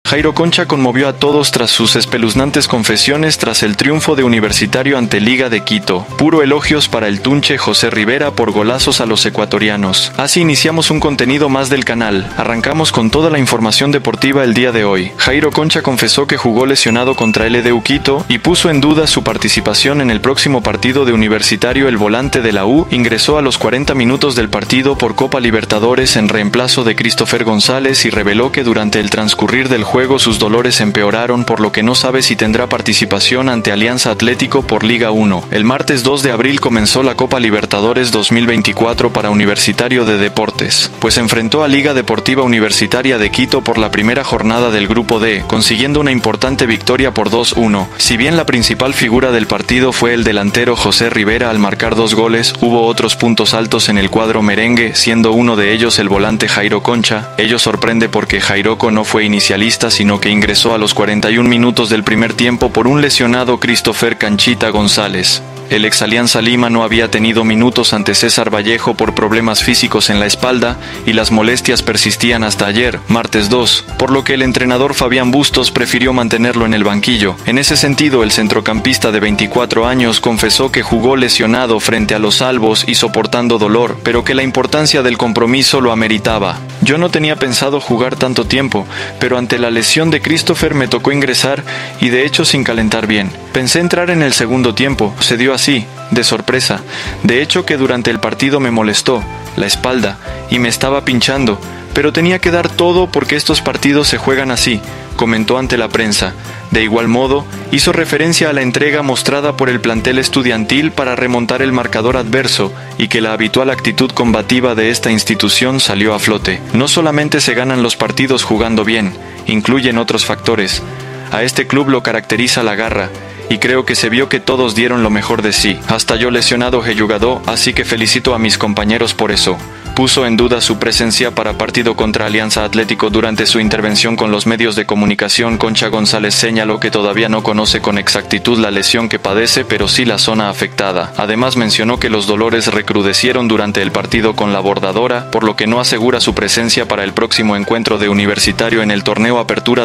Jairo Concha conmovió a todos tras sus espeluznantes confesiones tras el triunfo de Universitario ante Liga de Quito. Puro elogios para el tunche José Rivera por golazos a los ecuatorianos. Así iniciamos un contenido más del canal. Arrancamos con toda la información deportiva el día de hoy. Jairo Concha confesó que jugó lesionado contra LDU Quito y puso en duda su participación en el próximo partido de Universitario. El volante de la U ingresó a los 40 minutos del partido por Copa Libertadores en reemplazo de Christopher González y reveló que durante el transcurrir del juego sus dolores empeoraron, por lo que no sabe si tendrá participación ante Alianza Atlético por Liga 1. El martes 2 de abril comenzó la Copa Libertadores 2024 para Universitario de Deportes, pues enfrentó a Liga Deportiva Universitaria de Quito por la primera jornada del Grupo D, consiguiendo una importante victoria por 2-1. Si bien la principal figura del partido fue el delantero José Rivera al marcar 2 goles, hubo otros puntos altos en el cuadro merengue, siendo uno de ellos el volante Jairo Concha. Ello sorprende porque Jairoco no fue inicialista, sino que ingresó a los 41 minutos del primer tiempo por un lesionado Christopher Canchita González. El ex Alianza Lima no había tenido minutos ante César Vallejo por problemas físicos en la espalda y las molestias persistían hasta ayer, martes 2, por lo que el entrenador Fabián Bustos prefirió mantenerlo en el banquillo. En ese sentido, el centrocampista de 24 años confesó que jugó lesionado frente a los albos y soportando dolor, pero que la importancia del compromiso lo ameritaba. Yo no tenía pensado jugar tanto tiempo, pero ante la lesión de Christopher me tocó ingresar y de hecho sin calentar bien. Pensé entrar en el segundo tiempo, se dio así, de sorpresa. De hecho que durante el partido me molestó la espalda y me estaba pinchando, pero tenía que dar todo porque estos partidos se juegan así, comentó ante la prensa. De igual modo, hizo referencia a la entrega mostrada por el plantel estudiantil para remontar el marcador adverso y que la habitual actitud combativa de esta institución salió a flote. No solamente se ganan los partidos jugando bien, incluyen otros factores. A este club lo caracteriza la garra, y creo que se vio que todos dieron lo mejor de sí. Hasta yo lesionado he jugado, así que felicito a mis compañeros por eso. Puso en duda su presencia para partido contra Alianza Atlético. Durante su intervención con los medios de comunicación, Concha González señaló que todavía no conoce con exactitud la lesión que padece, pero sí la zona afectada. Además mencionó que los dolores recrudecieron durante el partido con la Bordadora, por lo que no asegura su presencia para el próximo encuentro de Universitario en el torneo Apertura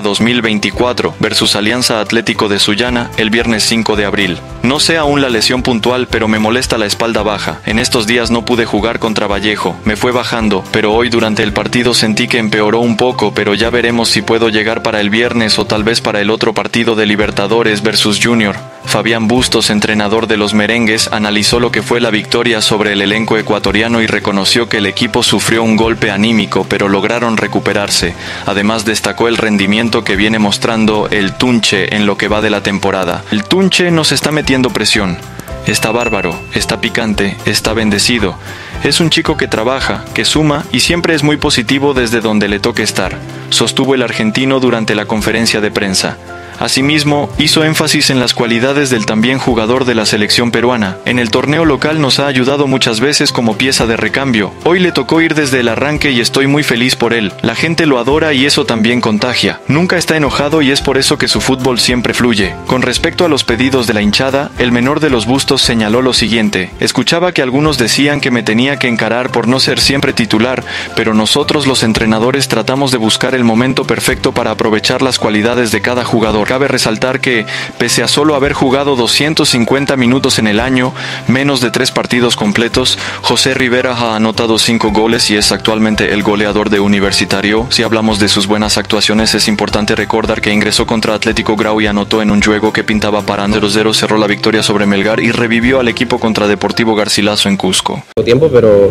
2024 versus Alianza Atlético de Sullana el viernes 5 de abril. No sé aún la lesión puntual, pero me molesta la espalda baja. En estos días no pude jugar contra Vallejo, me fue bajando, pero hoy durante el partido sentí que empeoró un poco, pero ya veremos si puedo llegar para el viernes o tal vez para el otro partido de Libertadores versus Junior. Fabián Bustos, entrenador de los merengues, analizó lo que fue la victoria sobre el elenco ecuatoriano y reconoció que el equipo sufrió un golpe anímico, pero lograron recuperarse. Además destacó el rendimiento que viene mostrando el tunche en lo que va de la temporada. El tunche nos está metiendo presión. Está bárbaro, está picante, está bendecido. Es un chico que trabaja, que suma y siempre es muy positivo desde donde le toque estar, sostuvo el argentino durante la conferencia de prensa. Asimismo, hizo énfasis en las cualidades del también jugador de la selección peruana. En el torneo local nos ha ayudado muchas veces como pieza de recambio. Hoy le tocó ir desde el arranque y estoy muy feliz por él. La gente lo adora y eso también contagia. Nunca está enojado y es por eso que su fútbol siempre fluye. Con respecto a los pedidos de la hinchada, el menor de los Bustos señaló lo siguiente: escuchaba que algunos decían que me tenía que encarar por no ser siempre titular, pero nosotros los entrenadores tratamos de buscar el momento perfecto para aprovechar las cualidades de cada jugador. Cabe resaltar que, pese a solo haber jugado 250 minutos en el año, menos de 3 partidos completos, José Rivera ha anotado 5 goles y es actualmente el goleador de Universitario. Si hablamos de sus buenas actuaciones, es importante recordar que ingresó contra Atlético Grau y anotó en un juego que pintaba para 0-0, cerró la victoria sobre Melgar y revivió al equipo contra Deportivo Garcilaso en Cusco. Tiempo, pero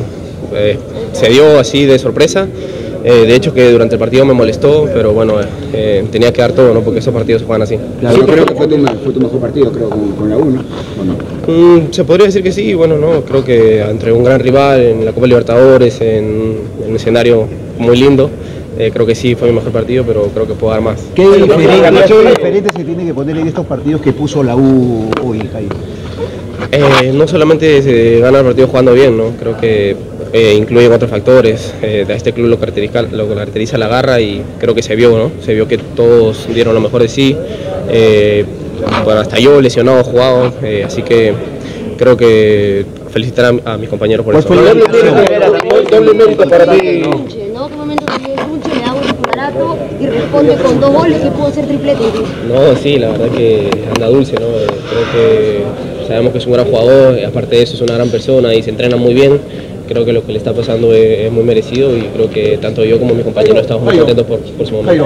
se dio así de sorpresa. De hecho que durante el partido me molestó, pero bueno, tenía que dar todo, ¿no? Porque esos partidos se juegan así. Claro, yo creo que fue tu mejor partido, creo, con la U, ¿no? ¿O no? Se podría decir que sí, bueno, no, creo que entre un gran rival en la Copa Libertadores, en un escenario muy lindo, creo que sí fue mi mejor partido, pero creo que puedo dar más. ¿Qué diferente se tiene que poner en estos partidos que puso la U hoy, Jairo? No solamente se gana el partido jugando bien, ¿no? Creo que incluyen otros factores. A este club lo caracteriza la garra y creo que se vio, ¿no? Se vio que todos dieron lo mejor de sí. Bueno, hasta yo lesionado, jugado, así que creo que felicitar a mis compañeros por eso. Doble mérito para ti. ¿No? ¿Qué momento que yo escucho, le hago un barato y responde con 2 goles que pudo ser triplete. No, sí, la verdad que anda dulce, ¿no? Creo que sabemos que es un gran jugador, aparte de eso es una gran persona y se entrena muy bien. Creo que lo que le está pasando es muy merecido y creo que tanto yo como mi compañero estamos muy contentos por su momento.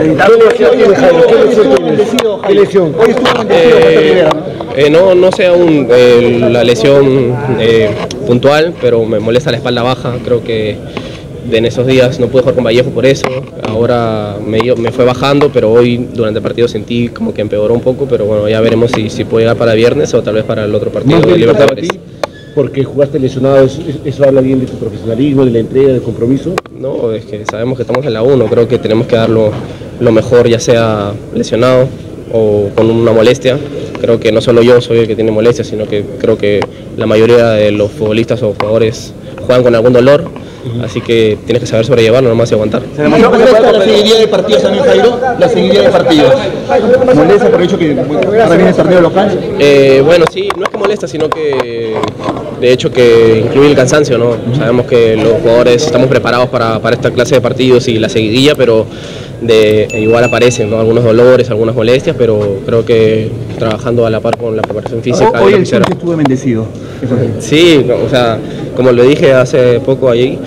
¿Qué lesión? Hoy estuvo bendecido. No sé aún la lesión puntual, pero me molesta la espalda baja. Creo que en esos días no pude jugar con Vallejo por eso. Ahora me fue bajando, pero hoy durante el partido sentí como que empeoró un poco, pero bueno, ya veremos si puede llegar para viernes o tal vez para el otro partido de Libertadores. Porque jugaste lesionado, ¿eso habla bien de tu profesionalismo, de la entrega, del compromiso? No, es que sabemos que estamos en la 1, creo que tenemos que dar lo mejor, ya sea lesionado o con una molestia. Creo que no solo yo soy el que tiene molestias, sino que creo que la mayoría de los futbolistas o jugadores juegan con algún dolor, así que tienes que saber sobrellevarlo nomás y aguantar. ¿Se molesta la seguidilla de partidos también, Jairo? La seguidilla de partidos. ¿Molesta por el hecho que ahora viene el torneo local? Bueno, sí, no es que molesta, sino que de hecho que incluye el cansancio, ¿no? Sabemos que los jugadores estamos preparados para esta clase de partidos y la seguidilla, pero igual aparecen, ¿no? Algunos dolores, algunas molestias, pero creo que trabajando a la par con la preparación física. Hoy el Tunche estuvo bendecido. Sí, o sea, como lo dije hace poco allí,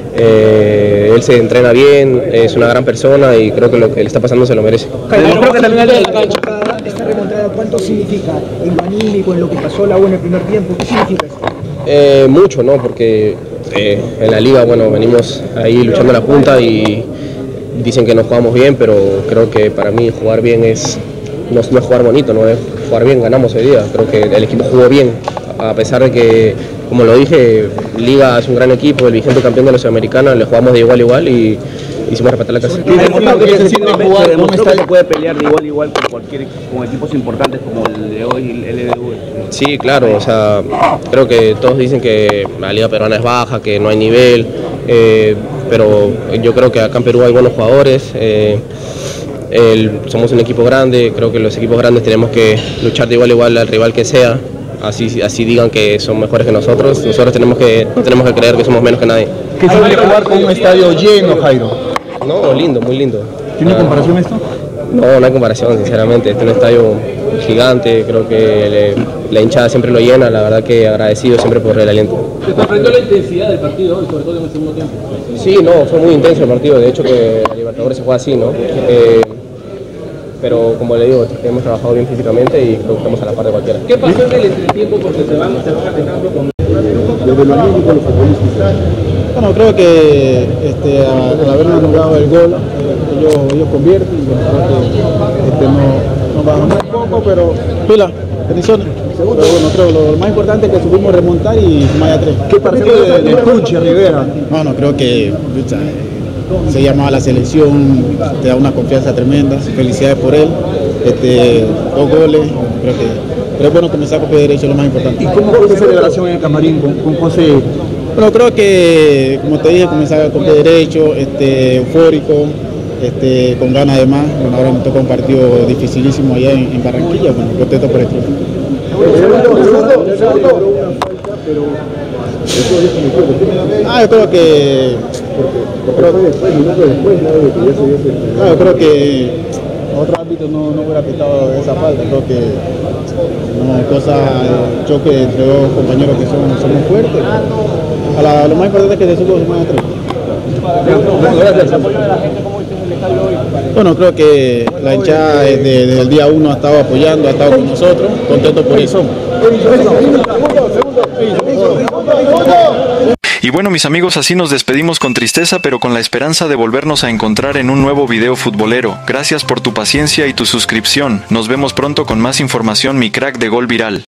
él se entrena bien, es una gran persona y creo que lo que le está pasando se lo merece. Creo que también esta remontada, ¿cuánto significa en lo anímico, en lo que pasó la U en el primer tiempo? ¿Qué significa esto? Mucho, ¿no? Porque en la liga, bueno, venimos ahí luchando la punta y dicen que no jugamos bien, pero creo que para mí jugar bien no es jugar bonito, no es jugar bien, ganamos hoy día. Creo que el equipo jugó bien, a pesar de que, como lo dije, Liga es un gran equipo, el vigente campeón de la Sudamericana, le jugamos de igual a igual y hicimos respetar la casa. Se demostró que se puede pelear de igual a igual con equipos importantes como el de hoy, el LDU. Sí, claro, o sea, creo que todos dicen que la Liga Peruana es baja, que no hay nivel, pero yo creo que acá en Perú hay buenos jugadores. Somos un equipo grande, creo que los equipos grandes tenemos que luchar de igual a igual al rival que sea, así digan que son mejores que nosotros tenemos que creer que somos menos que nadie. ¿Qué se suele jugar con un estadio lleno, Jairo? No, lindo, muy lindo. ¿Tiene comparación esto? No hay comparación, sinceramente, este es un estadio gigante, creo que la hinchada siempre lo llena, la verdad que agradecido siempre por el aliento. ¿Te sorprendió la intensidad del partido hoy, sobre todo en el segundo tiempo? Sí, no, fue muy intenso el partido, de hecho que la Libertadores se juega así, ¿no? Pero como le digo, hemos trabajado bien físicamente y creo que estamos a la par de cualquiera. ¿Qué pasó en el entretiempo? Porque se van atacando con... Bueno, creo que al habernos anulado el gol, ellos convierten y creo que no va a ganar un poco, pero pila, bendiciones. Pero bueno, creo que lo más importante es que supimos remontar y sumar a 3. ¿Qué partido de Tunche, Rivera? No, creo que se llamaba a la selección, te da una confianza tremenda, felicidades por él, 2 goles, pero es bueno comenzar con pie derecho, lo más importante. ¿Y cómo fue esa celebración en el camarín con José? Bueno, creo que, como te dije, comenzar con pie derecho, eufórico, con ganas de más. Bueno, ahora me toca un partido dificilísimo allá en Barranquilla, bueno, contento por el triunfo. Yo creo que yo creo que otro árbitro no hubiera pitado esa falta. Creo que choque entre dos compañeros que son muy fuertes. Lo más importante es que se supo sumar a 3. Bueno, creo que la hinchada desde el día 1 ha estado apoyando, ha estado con nosotros, contento por eso. Y bueno, mis amigos, así nos despedimos con tristeza, pero con la esperanza de volvernos a encontrar en un nuevo video futbolero. Gracias por tu paciencia y tu suscripción. Nos vemos pronto con más información, mi crack de Gol Viral.